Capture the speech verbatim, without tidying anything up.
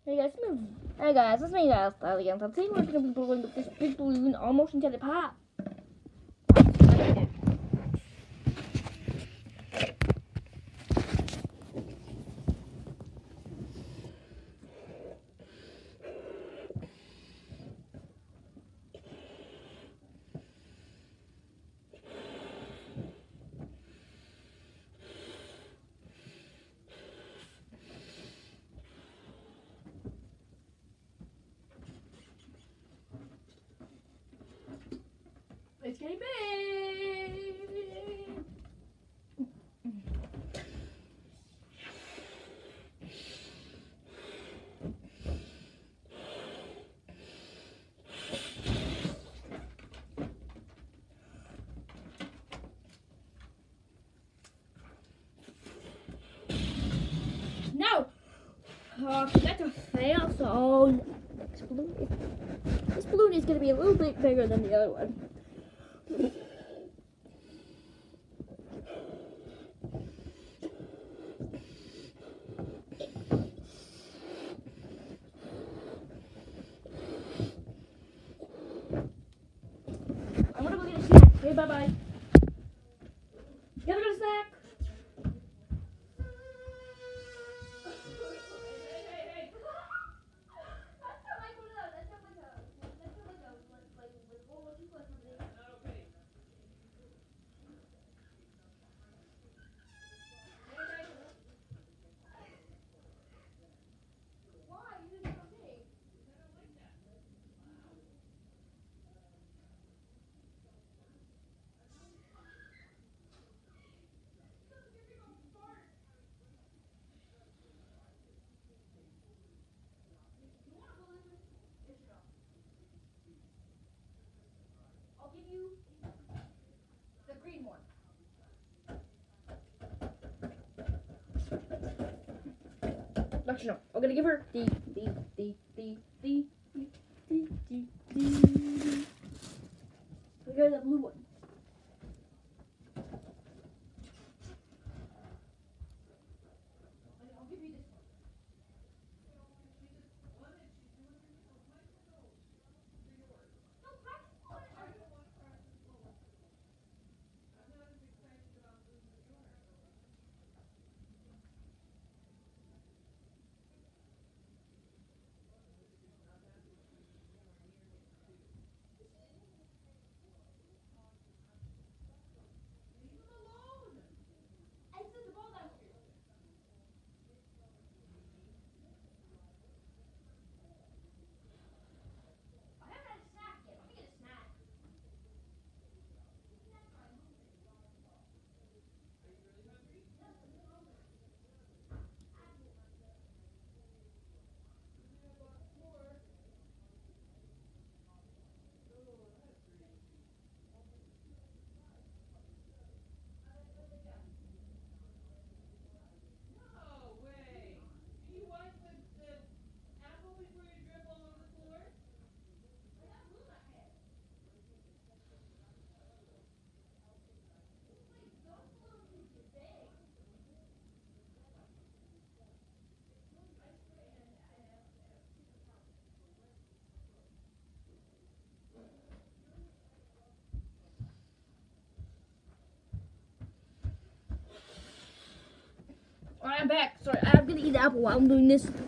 Hey guys, it's me. Hey guys, it's me guys, Tyler again. So today we're gonna be blowing up this big balloon almost until it pops. It's getting big. No! Oh, I forgot to fail, so this balloon, is, this balloon is going to be a little bit bigger than the other one. I'm gonna go get a snack. Okay, bye bye. You gotta go to snack. I'll give you the green one. Actually, no. I'm gonna give her the the the the the the the the the. I'll give her the blue one. I'll give you this one. Alright, I'm back. Sorry, I'm gonna eat the apple while I'm doing this.